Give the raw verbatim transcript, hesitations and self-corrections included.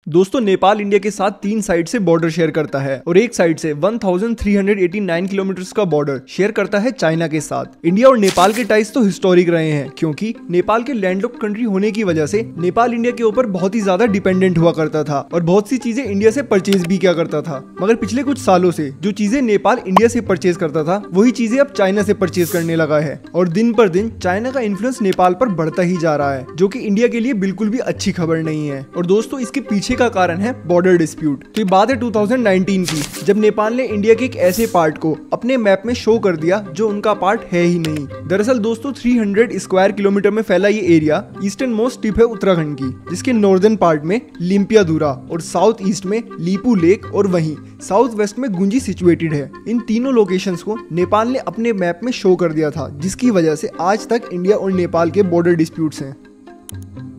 दोस्तों नेपाल इंडिया के साथ तीन साइड से बॉर्डर शेयर करता है और एक साइड से तेरह सौ नवासी किलोमीटर का बॉर्डर शेयर करता है चाइना के साथ। इंडिया और नेपाल के टाइज तो हिस्टोरिक रहे हैं, क्योंकि नेपाल के लैंडलॉक्ड कंट्री होने की वजह से नेपाल इंडिया के ऊपर बहुत ही ज्यादा डिपेंडेंट हुआ करता था और बहुत सी चीजें इंडिया से परचेज भी किया करता था। मगर पिछले कुछ सालों से जो चीजें नेपाल इंडिया से परचेज करता था वही चीजें अब चाइना से परचेज करने लगा है और दिन पर दिन चाइना का इन्फ्लुएंस नेपाल पर बढ़ता ही जा रहा है, जो कि इंडिया के लिए बिल्कुल भी अच्छी खबर नहीं है। और दोस्तों इसके पीछे का कारण है बॉर्डर डिस्प्यूट। तो ये बात है दो हज़ार उन्नीस की, जब नेपाल ने इंडिया के एक ऐसे पार्ट को अपने मैप में शो कर दिया जो उनका पार्ट है ही नहीं। दरअसल दोस्तों तीन सौ स्क्वायर किलोमीटर में फैला ये एरिया ईस्टर्न मोस्ट टिप है उत्तराखंड की, जिसके नॉर्दर्न पार्ट में लिम्पियाधुरा और साउथ ईस्ट में लीपू लेक और वहीं साउथ वेस्ट में गुंजी सिचुएटेड है। इन तीनों लोकेशंस को नेपाल ने अपने मैप में शो कर दिया था, जिसकी वजह से आज तक इंडिया और नेपाल के बॉर्डर डिस्प्यूट्स हैं।